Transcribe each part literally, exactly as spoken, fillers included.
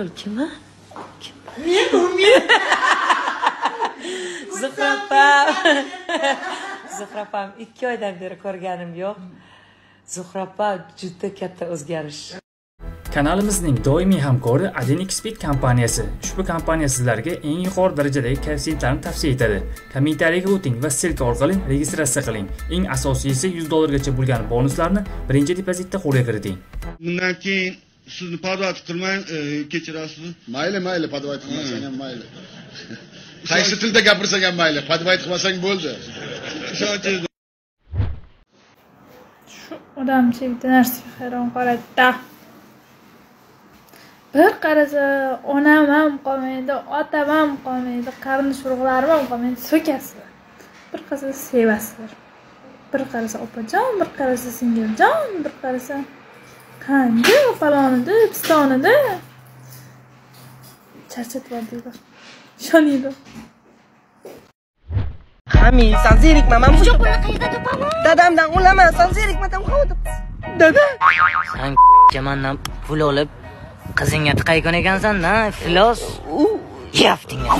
ayol kim ha? Kim? Men bu men. Zuhrapam. Zuhrapam ikki oydan beri ko'rganim yo'q. Zuhrapa juda katta o'zgarish. Kanalimizning doimiy hamkori Adenixped kompaniyasi. Ushbu kompaniya sizlarga eng yuqori darajadagi koeffitsiyentlarni tavsiya etadi. Kommentariyaga o'ting va ssilka orqali registratsiya qiling. Eng asosiysi yuz dollargacha bo'lgan bonuslarni birinchi depozitda qo'lga kiriting. Bundan keyin sizni podvat qilmang, kechirasiz. Mayli, mayli, podvat qilmasang ham mayli. Qaysi tilda gapirsang ham mayli, podvat qilmasang bo'ldi. Shu odamcha bitta narsaga hayron qoladi-da. Bir qarasa onam ham qolmaydi, otam ham qolmaydi, qarindosh urug'larim ham qolmaydi, so'kasizlar. Bir qarasa sevasizlar. Bir qarasa opajon, bir qarasa singiljon, bir qarasa qanday falonida, pistonida. Charchatib oldik. Ishoninglar. Hami, san zerikma, men shu pulni qayerda topaman? Dadamdan olaman, san zerikma, tam qoldi. Dada, San jamandan pul olib qizingga tiqaygan ekansan-da, iflos. Yaftingga.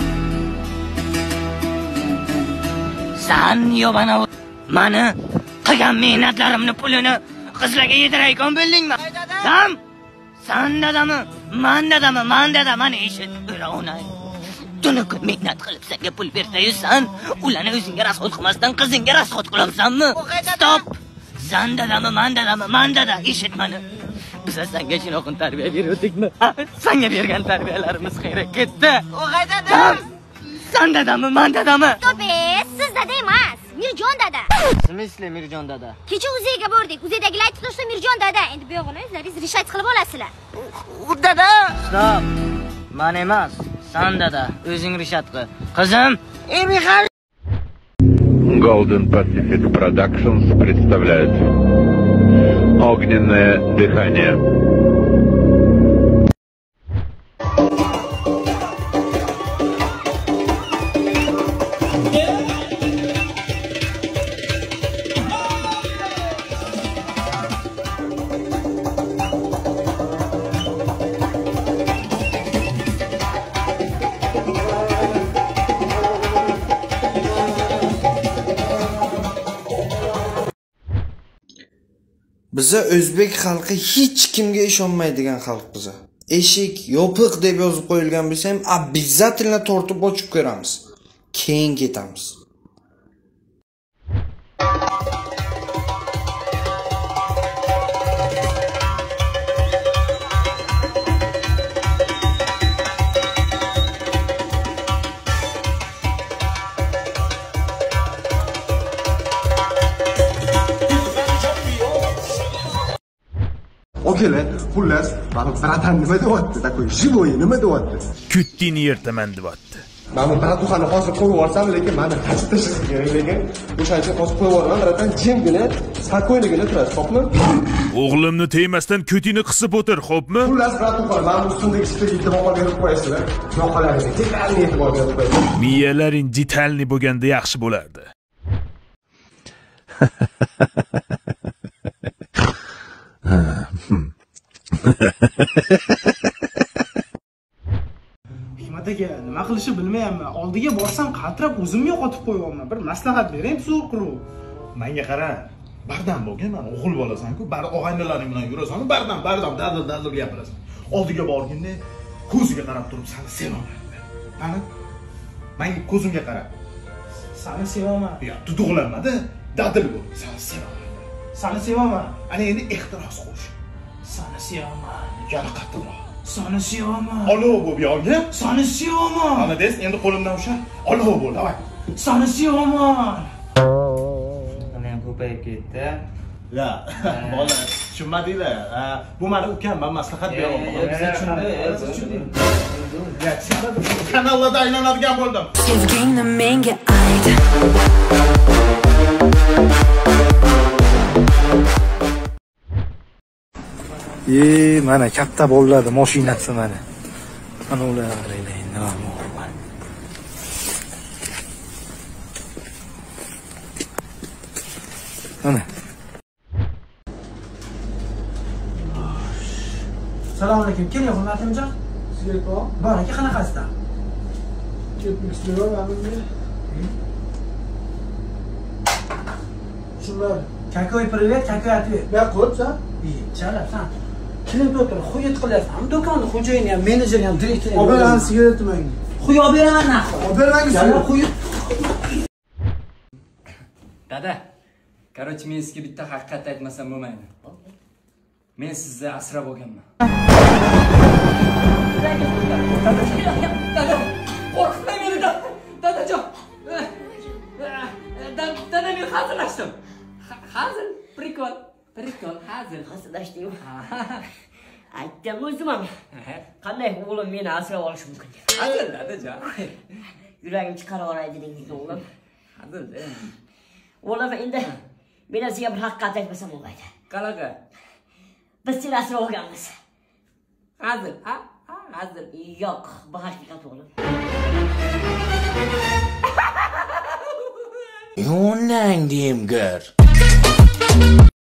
San yobana mani qilgan mehnatlarimni pulini qizlarga yediraygan bildingmi? Sam, san dadami, man dadami, man dada mani eshit, o'ra onay. Tuni kun mehnat qilib senga pul bersa-yu-san, ularni o'zingga rasxod qilmasdan qizingga rasxod qilamsanmi? Stop! San dadami, man dadami, man dada eshit mani. Biz senga shunaqangi tarbiya berayotdikmi? Senga bergan tarbiyalarimiz xayra ketdi. O'g'ay dada. San dadami, man dadami? To'pe, siz dada emas, Mirjon dada. Smysli Mirjon dada? Kecha Uzayga bordik. Uzaydagilar aytib tursa Mirjon dada. Endi bu yo'g'ini o'zlaringiz rishat qilib olasizlar. Dada. Stop. Men emas, san dada, o'zing rishat qil. Qizim, ey Mixail. Golden Pacific Productions представляет «Огненное дыхание». Biza o'zbek xalqi hech kimga ishonmaydigan xalq biza. Eshik yopiq deb yozib qo'yilgan bo'lsa ham, обязательно tortib ochib ko'ramiz. Keyin ketamiz. Okeylar, xullas, mana bratan nima deyapti? Takoy живой nima deyapti? Kutdini yertaman deyapti. Men bu bratuxani hozir qo'yib yuborsam, lekin meni qachib tashlashim kerak lekin o'shancha hozir qo'yib yuboraman, bratan jimgina, spokойнигina turasiz, xo'pmi? O'g'limni tegmasdan kutini qisib o'tir, xo'pmi? Xullas, bratuxan, men ustundagi ishlarga e'tibor berib qo'yasizlar. Yoqalaringga detalni e'tibor berib qo'yasiz. Miyalaring detalni bo'lganda yaxshi bo'lardi. Hikmat aka, nima qilishni bilmayapman. Oldiga borsam qatrab o'zimni yo'qotib qo'yapman. Bir maslahat bering, so'q quruq. Menga qara, bardam bo'lgan, men o'g'il bolasan-ku, bar og'aynilaring bilan yurasan, bardam, bardam, dadil, dadil gapirasan. Oldiga borganda ko'ziga qarab turib, seni sevaman. Mana menga ko'zimga qara. Seni sevaman. Yo'q, tuduqlanmadi, dadil bo'l. Seni sevaman. Seni sevaman. Ana endi ehtiros qo'sh. Seni sevaman. Yana qattiqroq. Seni sevaman. Olov bo'l yo'g'ga. Seni sevaman. Ana des, endi qo'limdan usha. Olov bo'l, davay. Seni sevaman. Mana ham ko'payib ketdi. Ya, bola, tushunmadinglar. Bu meni ukam, men maslahat beraman. Biz tushundik, biz tushundik. Ya, kanallarda aylanadigan bo'ldim. Sevgingni menga ayt. E, mana katta bo'ladi mashinasi mana. Mana ular qaranglar, nima bo'lgan. Mana. Assalomu alaykum. Keling, hurmatimjon. Sigaret bor? Bor aka, qanaqasidan? yetmish lira beramiz. Shunlar. Какой привет, какой ответ? Ben qo'yibsan? Ey, chala, sen klient o'tirib xuyet qilyapsan. Do'konni xo'jayini ham, menejeri ham, direktori ham. Olib beraman sigaretni menga. Xuy olib beraman naqd. Olib bermang sigaret. Xuy. Dada, короче, men sizga bitta haqiqat aytmasam bo'lmaydi. Men sizni asrab olganman. Dada, qo'rqitmang meni, dadajon. Dada, men hazillashdim. Hazil, prikol, prikol, hazil. Hazillashdingmi? Aytdim o'zim ham. Qanday o'g'lim meni asrab olishi mumkin? Hazil, dadajon. Yuragim chiqarib olay dedingiz o'g'lim. Hazil. O'g'lim, endi men sizga bir haqiqat aytmasam bo'lmaydi. Qanaqa? Biz seni asrab olganmiz. Hazil, ha? Hazil. Yo'q, bu haqiqat o'g'lim. Your name, damn girl.